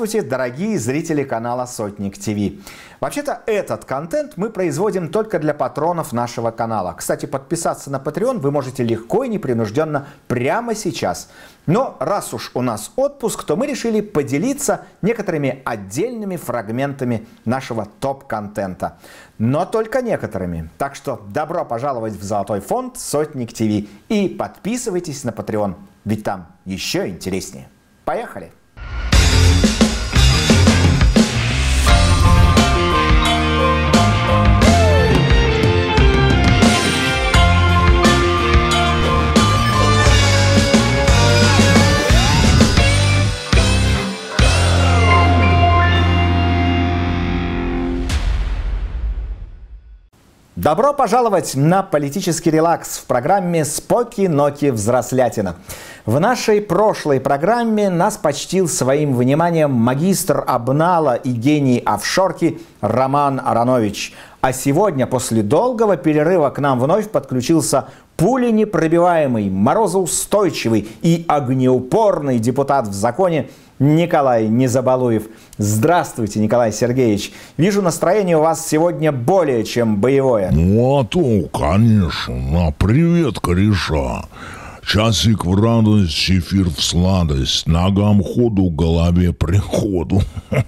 Здравствуйте, дорогие зрители канала Сотник ТВ. Вообще-то этот контент мы производим только для патронов нашего канала. Кстати, подписаться на Patreon вы можете легко и непринужденно прямо сейчас. Но раз уж у нас отпуск, то мы решили поделиться некоторыми отдельными фрагментами нашего топ-контента. Но только некоторыми. Так что добро пожаловать в Золотой фонд Сотник ТВ и подписывайтесь на Patreon, ведь там еще интереснее. Поехали! Добро пожаловать на политический релакс в программе «Споки-ноки взрослятина». В нашей прошлой программе нас почтил своим вниманием магистр обнала и гений офшорки Роман Аронович. А сегодня, после долгого перерыва, к нам вновь подключился пуленепробиваемый, морозоустойчивый и огнеупорный депутат в законе Николай Незабалуев. Здравствуйте, Николай Сергеевич. Вижу, настроение у вас сегодня более чем боевое. Ну, а то, конечно. Привет, кореша. Часик в радость, чефир в сладость, ногам ходу, голове приходу.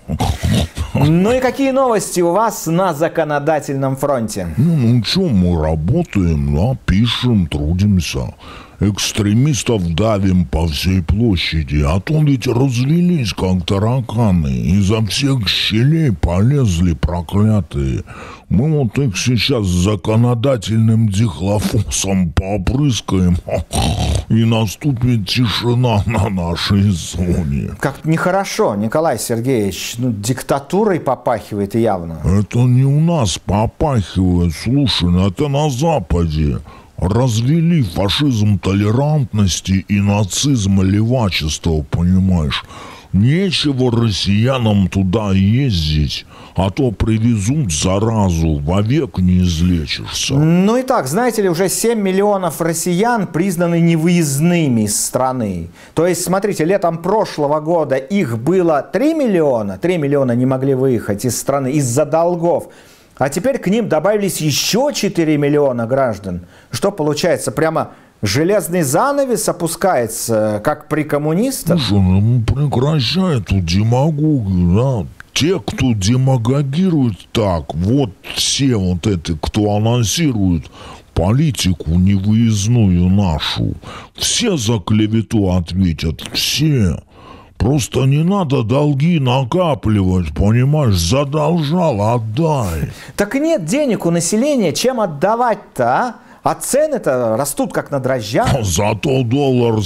Ну и какие новости у вас на законодательном фронте? Ну что, мы работаем, да, пишем, трудимся. Экстремистов давим по всей площади, а то ведь развелись как тараканы, изо всех щелей полезли проклятые. Мы вот их сейчас законодательным дихлофосом попрыскаем, и наступит тишина на нашей зоне. Как-то нехорошо, Николай Сергеевич, диктатурой попахивает явно. Это не у нас попахивает, слушай, это на Западе. Развели фашизм толерантности и нацизм левачества, понимаешь? Нечего россиянам туда ездить, а то привезут заразу, вовек не излечишься. Ну и так, знаете ли, уже 7 миллионов россиян признаны невыездными из страны. То есть, смотрите, летом прошлого года их было 3 миллиона. 3 миллиона не могли выехать из страны из-за долгов. А теперь к ним добавились еще 4 миллиона граждан. Что получается, прямо железный занавес опускается, как при коммунистах? Слушай, ну прекращай эту демагогию, да? Те, кто демагогирует так, вот все вот эти, кто анонсирует политику невыездную нашу, все за клевету ответят, все. Просто не надо долги накапливать, понимаешь? Задолжал, отдай. Так нет денег у населения, чем отдавать-то, а? А цены-то растут как на дрожжах. Зато доллар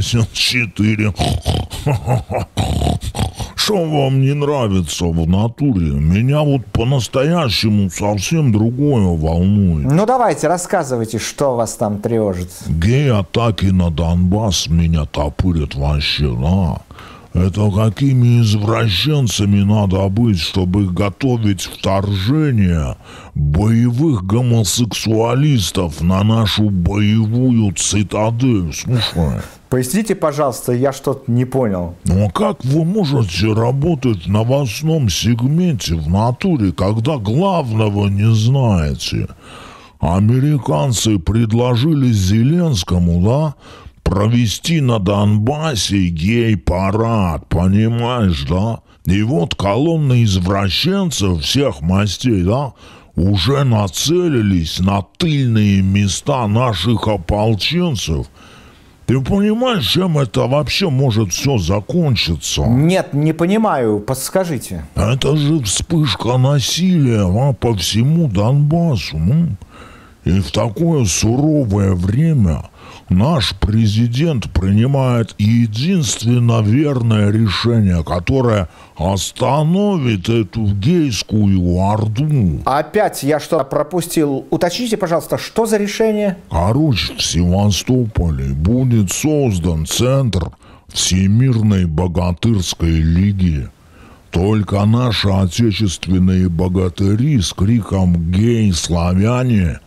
74. Что вам не нравится в натуре? Меня вот по-настоящему совсем другое волнует. Ну давайте, рассказывайте, что вас там тревожит. Гей-атаки на Донбасс меня топырят вообще, да? Это какими извращенцами надо быть, чтобы готовить вторжение боевых гомосексуалистов на нашу боевую цитадель? Слушай. Поясните, пожалуйста, я что-то не понял. Ну а как вы можете работать в новостном сегменте в натуре, когда главного не знаете? Американцы предложили Зеленскому, да, провести на Донбассе гей-парад, понимаешь, да? И вот колонны извращенцев всех мастей, да, уже нацелились на тыльные места наших ополченцев. Ты понимаешь, чем это вообще может все закончиться? Нет, не понимаю, подскажите. Это же вспышка насилия по всему Донбассу. И в такое суровое время наш президент принимает единственно верное решение, которое остановит эту гейскую орду. Опять я что-то пропустил. Уточните, пожалуйста, что за решение? Короче, в Севастополе будет создан центр Всемирной богатырской лиги. Только наши отечественные богатыри с криком «Гей, славяне!»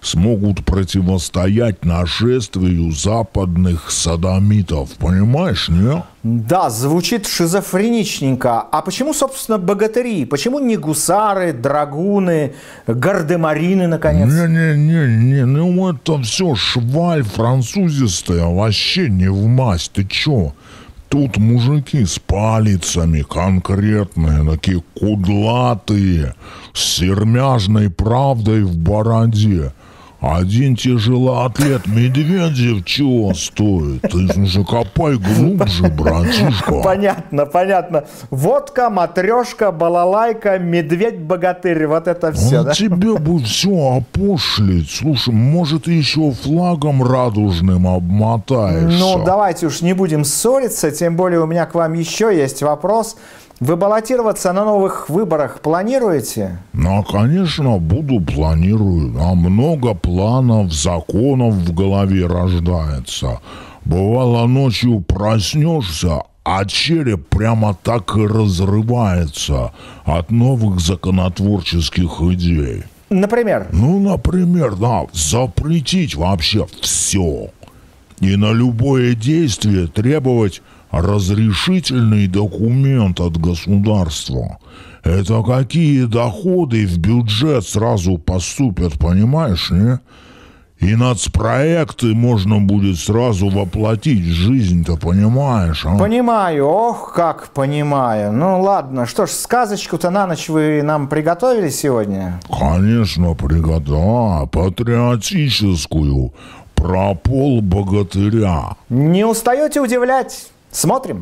смогут противостоять нашествию западных содомитов. Понимаешь, не? Да, звучит шизофреничненько. А почему, собственно, богатыри? Почему не гусары, драгуны, гардемарины, наконец? Не, ну это все шваль французистая, вообще не в масть. Ты чё? Тут мужики с палицами конкретные, такие кудлатые, с сермяжной правдой в бороде. Один тяжелоатлет Медведев чего стоит? Ты же копай глубже, братишка. Понятно. Водка, матрешка, балалайка, медведь-богатырь. Вот это все, да? Тебе бы все опошлить. Слушай, может, еще флагом радужным обмотаешься? Ну, давайте уж не будем ссориться. Тем более у меня к вам еще есть вопрос. Вы баллотироваться на новых выборах планируете? Ну, конечно, планирую. А много планов, законов в голове рождается. Бывало, ночью проснешься, а череп прямо так и разрывается от новых законотворческих идей. Например? Ну, например, да, запретить вообще все. И на любое действие требовать разрешительный документ от государства. Это какие доходы в бюджет сразу поступят, понимаешь, не? И нацпроекты можно будет сразу воплотить в жизнь-то, понимаешь, а? Понимаю, ох, как понимаю. Ну ладно, что ж, сказочку-то на ночь вы нам приготовили сегодня? Конечно, приготовил. Патриотическую, про полбогатыря. Не устаете удивлять? Смотрим.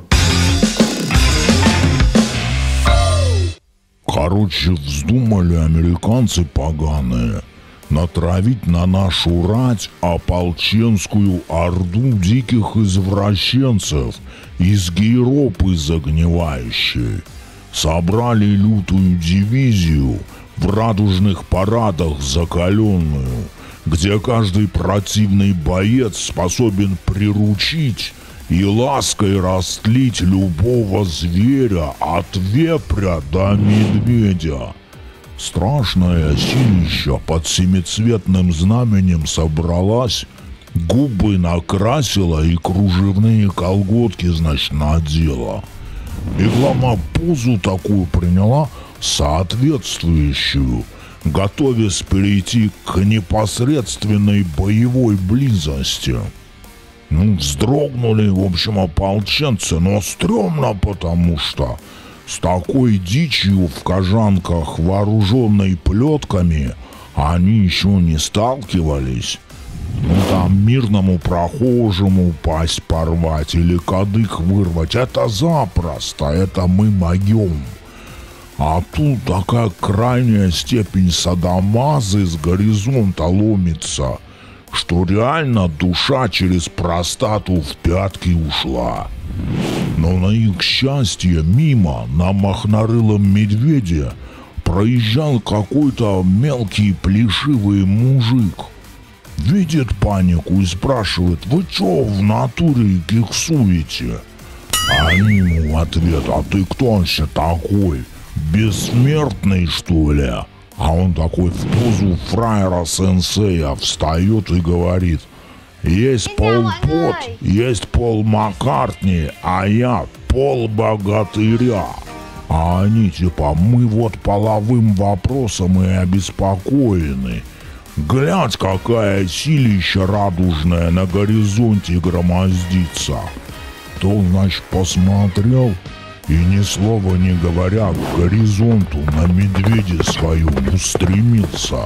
Короче, вздумали американцы поганые натравить на нашу рать ополченскую орду диких извращенцев из Гейропы загнивающей. Собрали лютую дивизию в радужных парадах закаленную, где каждый противный боец способен приручить и лаской растлить любого зверя от вепря до медведя. Страшное силища под семицветным знаменем собралась, губы накрасила и кружевные колготки, значит, надела. И главное, позу такую приняла соответствующую, готовясь перейти к непосредственной боевой близости. Ну, вздрогнули, в общем, ополченцы, но стрёмно, потому что с такой дичью в кожанках, вооруженной плетками, они еще не сталкивались. Ну, там мирному прохожему пасть порвать или кадык вырвать, это запросто, это мы могем. А тут такая крайняя степень садомазы с горизонта ломится, что реально душа через простату в пятки ушла. Но на их счастье мимо на махнорылом медведе проезжал какой-то мелкий плешивый мужик. Видит панику и спрашивает: «Вы чё в натуре гиксуете?» А они ему в ответ: «А ты кто вообще такой? Бессмертный, что ли?» А он такой в позу фраера-сенсея встает и говорит: «Есть Пол Пот, есть Пол Маккартни, а я Пол Богатыря». А они типа: «Мы вот половым вопросом и обеспокоены. Глядь, какая силища радужная на горизонте громоздится». То, значит, посмотрел и ни слова не говоря к горизонту на медведя своем устремился.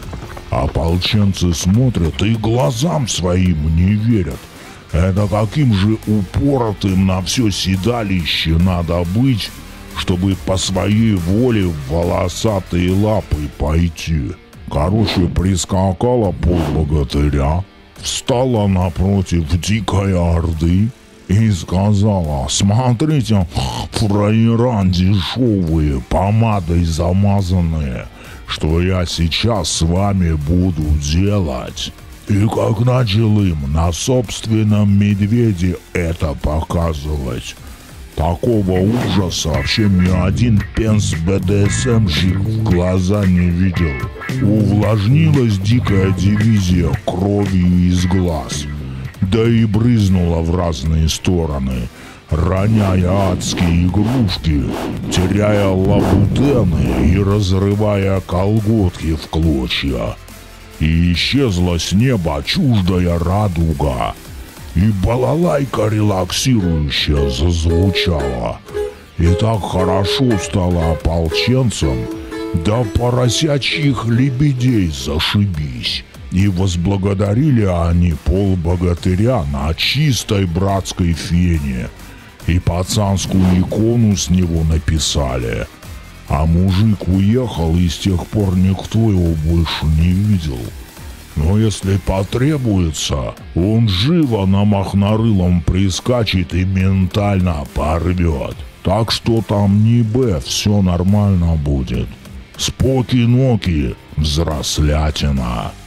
Ополченцы смотрят и глазам своим не верят. Это каким же упоротым на все седалище надо быть, чтобы по своей воле в волосатые лапы пойти. Короче, прискакала полбогатыря, встала напротив дикой орды и сказала: «Смотрите, фраера дешевые, помадой замазанные, что я сейчас с вами буду делать». И как начал им на собственном медведе это показывать, такого ужаса вообще ни один пенс БДСМщик в глаза не видел. Увлажнилась дикая дивизия кровью из глаз, да и брызнула в разные стороны, роняя адские игрушки, теряя лабутены и разрывая колготки в клочья. И исчезла с неба чуждая радуга, и балалайка релаксирующая зазвучала. И так хорошо стало ополченцам, да поросячьих лебедей зашибись. И возблагодарили они полбогатыря на чистой братской фене, и пацанскую икону с него написали. А мужик уехал, и с тех пор никто его больше не видел. Но если потребуется, он живо на махнарылом прискачет и ментально порвет. Так что там не Б, все нормально будет. Споки-ноки, взрослятина.